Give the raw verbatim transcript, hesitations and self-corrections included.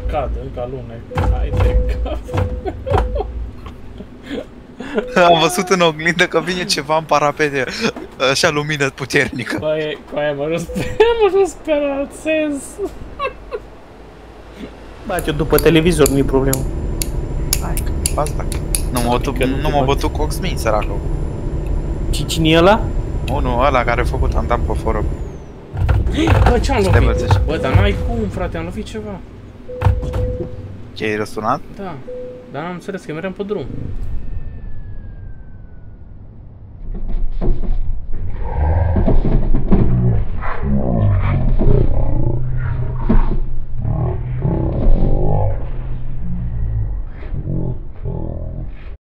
cad, încă alunec. Hai de cap. Am văzut în oglindă că vine ceva în parapete, așa lumină puternică. Băi, cu aia am ajuns pe, am ajuns pe alt sens. Bate-o după televizor, nu-i problemă. Hai, asta. Nu mă bătu, nu mă bătu cu Oxmin, săracul. Și cine e ăla? Unul ăla care a făcut andam pe forum. Bă, ce-am lovit? Bă, dar n-ai cum, frate, am lovit ceva. Ce, ai răsunat? Da, dar n-am înțeles că meream pe drum.